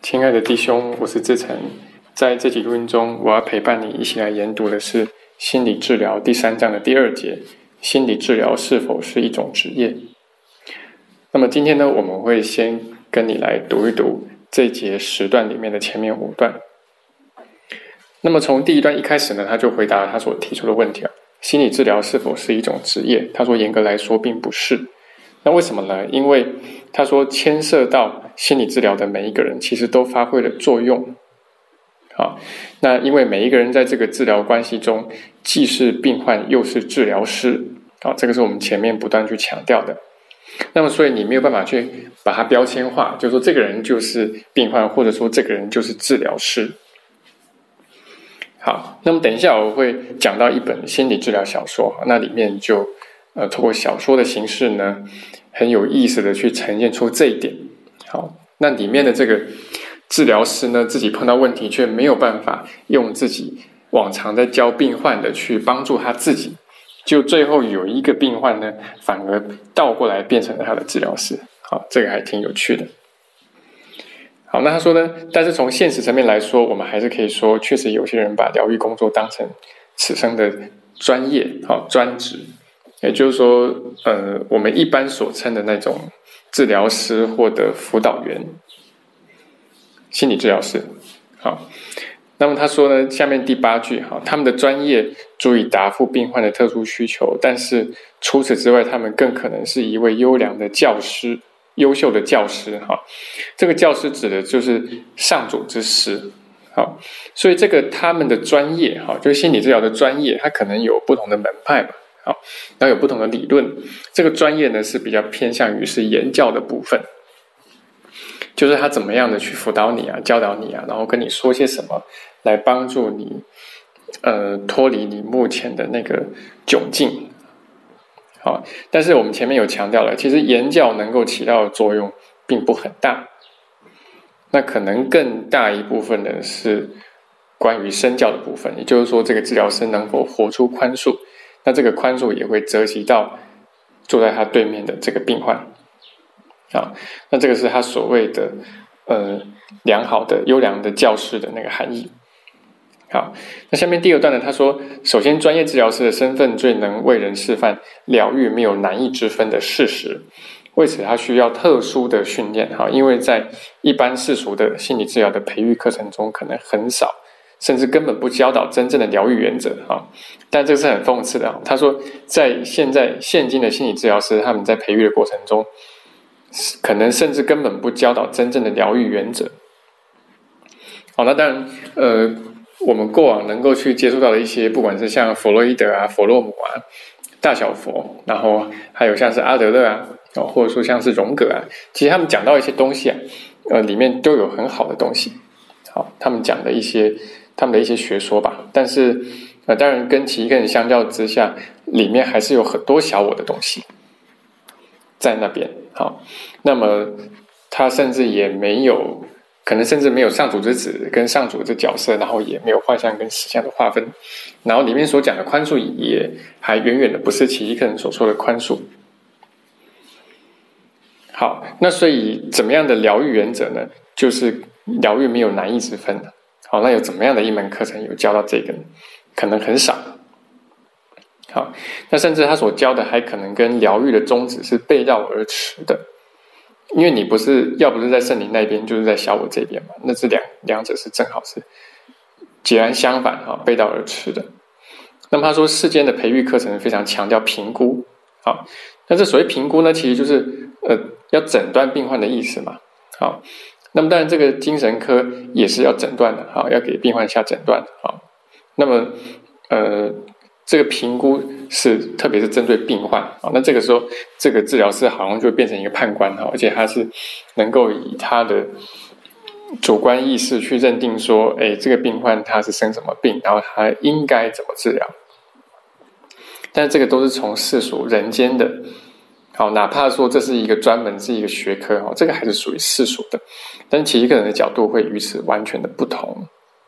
亲爱的弟兄，我是志成。在这集录音中，我要陪伴你一起来研读的是心理治疗第3章的第2节，心理治疗是否是一种职业？那么今天呢，我们会先跟你来读一读这一节10段里面的前面5段。那么从第1段一开始呢，他就回答了他所提出的问题心理治疗是否是一种职业？他说严格来说并不是。那为什么呢？因为他说牵涉到心理治疗的每一个人其实都发挥了作用。那因为每一个人在这个治疗关系中既是病患又是治疗师，这个是我们前面不断去强调的。那么所以你没有办法去把它标签化，就是说这个人就是病患，或者说这个人就是治疗师。好，那么等一下我会讲到一本心理治疗小说，那里面就透过小说的形式呢，很有意思的去呈现出这一点。好，那里面的这个治疗师呢，自己碰到问题却没有办法用自己往常在教病患的去帮助他自己，就最后有一个病患呢，反而倒过来变成了他的治疗师。好，这个还挺有趣的。好，那他说呢，但是从现实层面来说，我们还是可以说，确实有些人把疗愈工作当成此生的专业、专职，也就是说，我们一般所称的那种治疗师或者辅导员、心理治疗师。好，那么他说呢，下面第8句，他们的专业足以答复病患的特殊需求，但是除此之外，他们更可能是一位优秀的教师。这个教师指的就是上主之师。所以这个他们的专业，就是心理治疗的专业，它可能有不同的门派嘛，然后有不同的理论。这个专业呢是比较偏向于是言教的部分，就是他怎么样的去辅导你教导你然后跟你说些什么来帮助你脱离你目前的那个窘境。好，但是我们前面有强调了，其实言教能够起到的作用并不很大，那可能更大一部分呢是关于身教的部分，也就是说这个治疗师能否活出宽恕，那这个宽恕也会折及到坐在他对面的这个病患。好，那这个是他所谓的良好的优良的教师的那个含义。好，那下面第2段呢，他说首先专业治疗师的身份最能为人示范疗愈没有难易之分的事实，为此他需要特殊的训练，因为在一般世俗的心理治疗的培育课程中可能很少甚至根本不教导真正的疗愈原则。但这是很讽刺的。他说在现今的心理治疗师他们在培育的过程中可能甚至根本不教导真正的疗愈原则。好，那当然我们过往能够去接触到的一些，不管是像弗洛伊德弗洛姆大小佛，然后还有像是阿德勒或者说像是荣格其实他们讲到一些东西里面都有很好的东西。好，他们讲的他们的一些学说吧，但是当然跟其一个人相较之下，里面还是有很多小我的东西在那边。好，那么他甚至也没有，可能甚至没有上主之子跟上主之角色，然后也没有幻象跟实相的划分，然后里面所讲的宽恕也还远远的不是其一个人所说的宽恕。好，那所以怎么样的疗愈原则呢？就是疗愈没有难易之分的。好，那有怎么样的一门课程有教到这个呢？可能很少。好，那甚至他所教的还可能跟疗愈的宗旨是背道而驰的，因为你要不是在圣灵那边，就是在小我这边嘛，那这两者是正好是截然相反背道而驰的。那么他说世间的培育课程非常强调评估。好，那这所谓评估呢，其实就是要诊断病患的意思嘛。好，那么当然这个精神科也是要诊断的，要给病患下诊断。好，那么这个评估是特别是针对病患。那这个时候这个治疗师好像就变成一个判官，而且他是能够以他的主观意识去认定说这个病患他是生什么病，然后他应该怎么治疗。但这个都是从世俗人间的，好，哪怕说这是一个专门是一个学科，这个还是属于世俗的，但其实一个人的角度会与此完全的不同。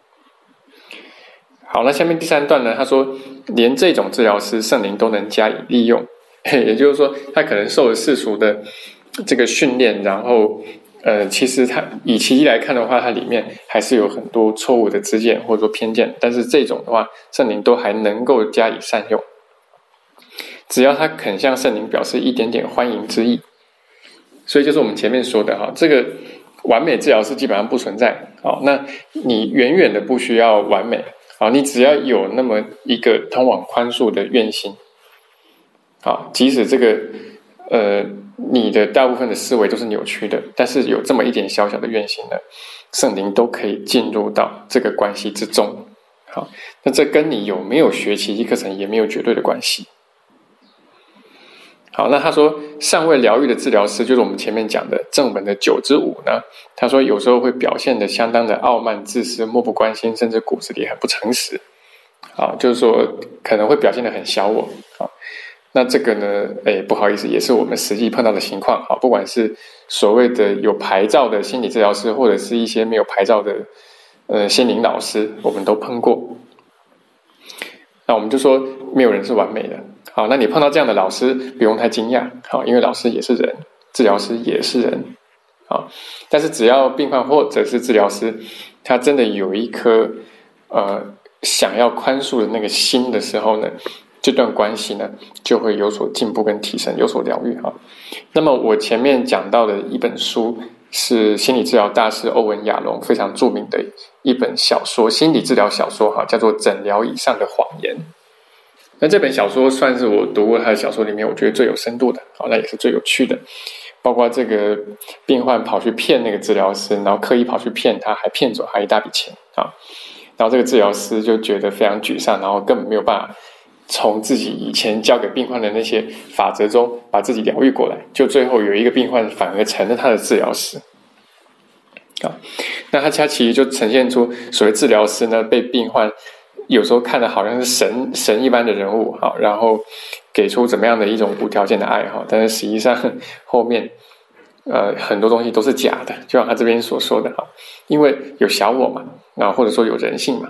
好，那下面第3段呢，他说连这种治疗师圣灵都能加以利用，也就是说他可能受了世俗的这个训练，然后其实它以奇迹来看的话，它里面还是有很多错误的知见或者说偏见，但是这种的话，圣灵都还能够加以善用，只要他肯向圣灵表示一点点欢迎之意。所以就是我们前面说的这个完美治疗师基本上不存在。那你远远的不需要完美，你只要有那么一个通往宽恕的愿心，即使这个你的大部分的思维都是扭曲的，但是有这么一点小小的愿心呢，圣灵都可以进入到这个关系之中。好，那这跟你有没有学奇迹课程也没有绝对的关系。好，那他说尚未疗愈的治疗师，就是我们前面讲的正文的9之5呢，他说有时候会表现得相当的傲慢自私，漠不关心，甚至骨子里很不诚实。就是说可能会表现得很小我。那这个呢不好意思，也是我们实际碰到的情况。不管是所谓的有牌照的心理治疗师，或者是一些没有牌照的心灵老师，我们都碰过。那我们就说没有人是完美的。好，那你碰到这样的老师不用太惊讶，因为老师也是人，治疗师也是人。但是只要病患或者是治疗师他真的有一颗想要宽恕的那个心的时候呢，这段关系呢就会有所进步跟提升，有所疗愈。那么我前面讲到的一本书是心理治疗大师欧文亚龙非常著名的一本小说，心理治疗小说，叫做《诊疗以上的谎言》。那这本小说算是我读过他的小说里面我觉得最有深度的，那也是最有趣的，包括这个病患跑去骗那个治疗师，然后刻意跑去骗他，还骗走他一大笔钱。然后这个治疗师就觉得非常沮丧，然后根本没有办法从自己以前教给病患的那些法则中把自己疗愈过来，就最后有一个病患反而成了他的治疗师。那他其实就呈现出所谓治疗师呢被病患有时候看的好像是神一般的人物，然后给出怎么样的一种无条件的爱，但是实际上后面很多东西都是假的，就像他这边所说的，因为有小我嘛，或者说有人性嘛。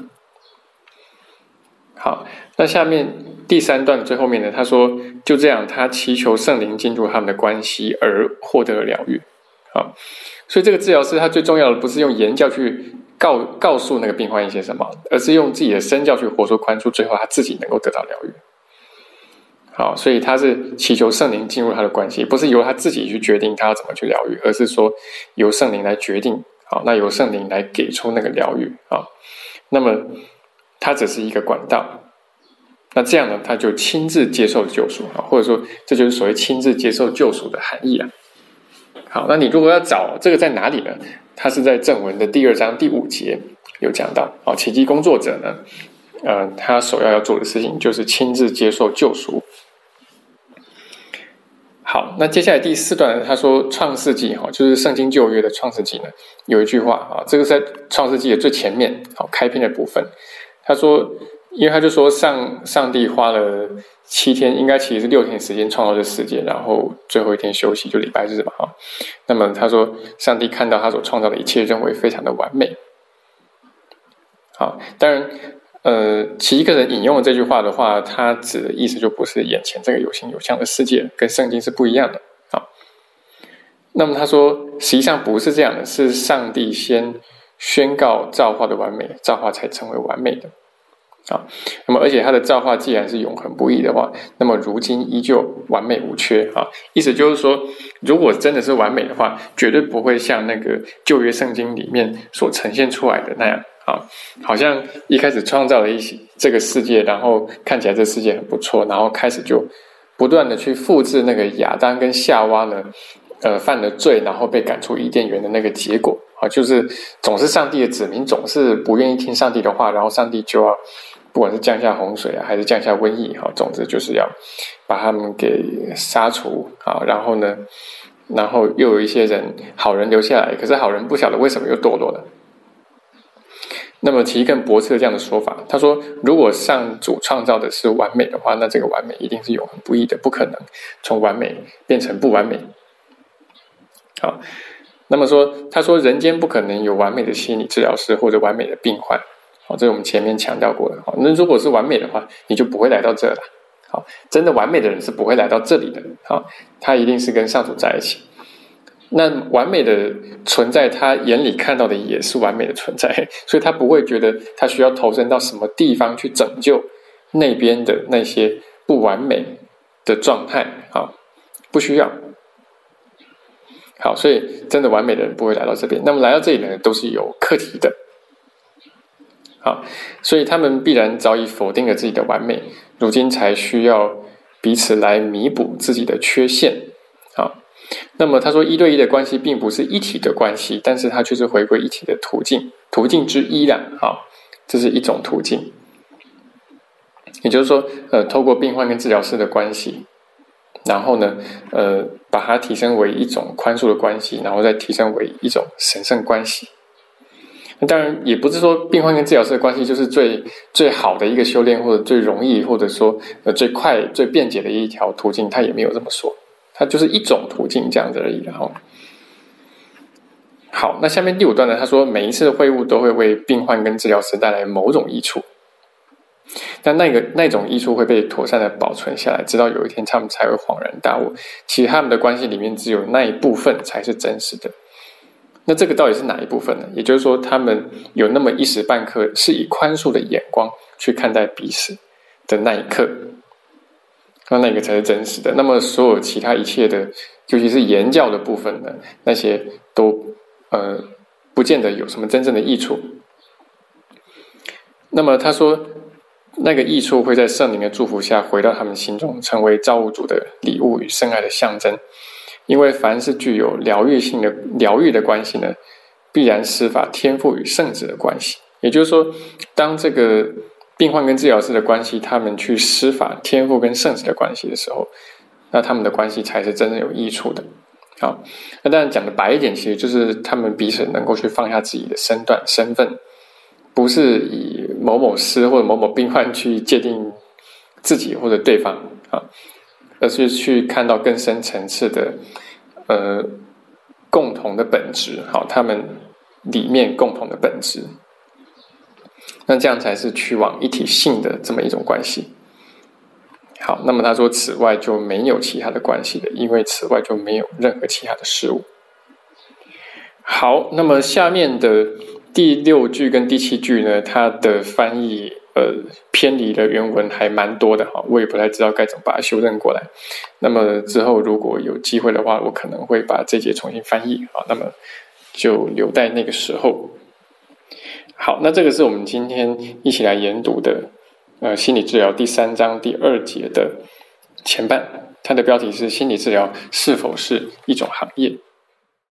好，那下面第3段最后面呢，他说就这样他祈求圣灵进入他们的关系而获得了疗愈。所以这个治疗师他最重要的不是用言教去告诉那个病患一些什么，而是用自己的身教去活出宽恕，最后他自己能够得到疗愈。好，所以他是祈求圣灵进入他的关系，不是由他自己去决定他要怎么去疗愈，而是说由圣灵来决定。好，那由圣灵来给出那个疗愈。那么他只是一个管道，那这样呢他就亲自接受救赎，或者说这就是所谓亲自接受救赎的含义啊。好，那你如果要找这个在哪里呢？它是在正文的第2章第5节有讲到。奇迹工作者呢他首要做的事情就是亲自接受救赎。好，那接下来第4段呢，他说创世纪就是圣经旧约的创世纪呢有一句话这个是在创世纪的最前面开篇的部分。他说因为他就说上帝花了7天，应该其实是6天时间创造这世界，然后最后一天休息，就礼拜日嘛。那么他说上帝看到他所创造的一切，认为非常的完美。好，当然奇迹课程引用的这句话的话，他指的意思就不是眼前这个有形有相的世界，跟圣经是不一样的。那么他说实际上不是这样的，是上帝先宣告造化的完美，造化才成为完美的。那么而且他的造化既然是永恒不易的话，那么如今依旧完美无缺。意思就是说如果真的是完美的话，绝对不会像那个旧约圣经里面所呈现出来的那样，好像一开始创造了这个世界，然后看起来这世界很不错，然后开始就不断的去复制那个亚当跟夏娃呢犯了罪，然后被赶出伊甸园的那个结果。就是总是上帝的子民总是不愿意听上帝的话，然后上帝就要不管是降下洪水还是降下瘟疫，总之就是要把他们给杀除。然后呢，然后又有一些好人留下来，可是好人不晓得为什么又堕落了。那么其实更驳斥这样的说法，他说如果上主创造的是完美的话，那这个完美一定是永恒不易的，不可能从完美变成不完美。好，那么他说人间不可能有完美的心理治疗师或者完美的病患。这是我们前面强调过的。那如果是完美的话，你就不会来到这了。真的完美的人是不会来到这里的。他一定是跟上主在一起。 那完美的存在，他眼里看到的也是完美的存在，所以他不会觉得他需要投身到什么地方去拯救那边的那些不完美的状态啊，不需要。好，所以真的完美的人不会来到这边。那么来到这里的人都是有课题的。好，所以他们必然早已否定了自己的完美，如今才需要彼此来弥补自己的缺陷。好，那么他说一对一的关系并不是一体的关系，但是它却是回归一体的途径之一啦。好，这是一种途径。也就是说，透过病患跟治疗师的关系，然后呢，把它提升为一种宽恕的关系，然后再提升为一种神圣关系。当然，也不是说病患跟治疗师的关系就是最好的一个修炼，或者最容易，或者说最快、最便捷的一条途径，他也没有这么说，它就是一种途径这样子而已。然后，好，那下面第5段呢，他说每一次的会晤都会为病患跟治疗师带来某种益处，但那种益处会被妥善的保存下来，直到有一天他们才会恍然大悟，其实他们的关系里面只有那一部分才是真实的。那这个到底是哪一部分呢？也就是说，他们有那么一时半刻是以宽恕的眼光去看待彼此的那一刻，那个才是真实的。那么所有其他一切的，尤其是言教的部分呢，那些都不见得有什么真正的益处。那么他说，那个益处会在圣灵的祝福下回到他们心中，成为造物主的礼物与圣爱的象征。因为凡是具有疗愈的关系呢，必然施法天父与圣子的关系。也就是说，当这个病患跟治疗师的关系，他们去施法天父跟圣子的关系的时候，那他们的关系才是真正有益处的。好，那当然讲的白一点，其实就是他们彼此能够去放下自己的身份，不是以某某师或者某某病患去界定自己或者对方啊，而是去看到更深层次的共同的本质，好，他们里面共同的本质，那这样才是去往一体性的这么一种关系。好，那么他说此外就没有其他的关系了，因为此外就没有任何其他的事物。好，那么下面的第6句跟第7句呢，它的翻译偏离的原文还蛮多的哈，我也不太知道该怎么把它修正过来。那么之后如果有机会的话，我可能会把这节重新翻译啊，那么就留待那个时候。好，那这个是我们今天一起来研读的心理治疗第3章第2节的前半，它的标题是心理治疗是否是一种行业。